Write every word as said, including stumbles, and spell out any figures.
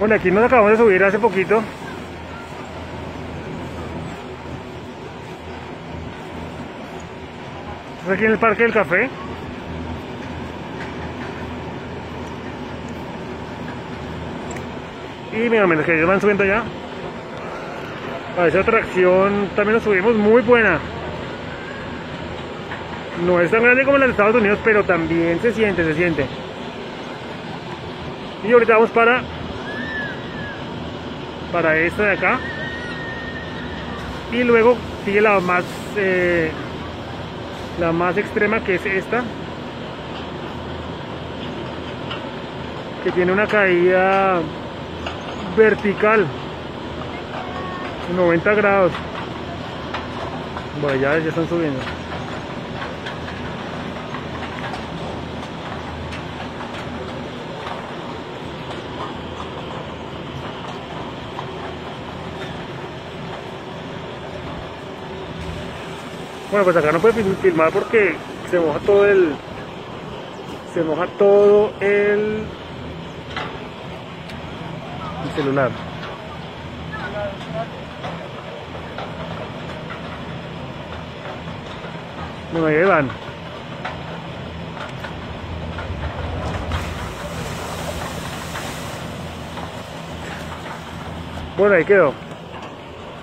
Bueno, aquí nos acabamos de subir hace poquito. Estamos aquí en el Parque del Café. Y mira, menos que ellos van subiendo ya. A esa atracción también nos subimos, muy buena. No es tan grande como la de Estados Unidos, pero también se siente, se siente. Y ahorita vamos para para esta de acá. Y luego sigue la más eh, la más extrema, que es esta, que tiene una caída vertical noventa grados. Bueno, ya, ya están subiendo. Bueno, pues acá no puede filmar porque se moja todo el se moja todo el, el celular. Bueno, ahí van. Bueno, ahí quedó.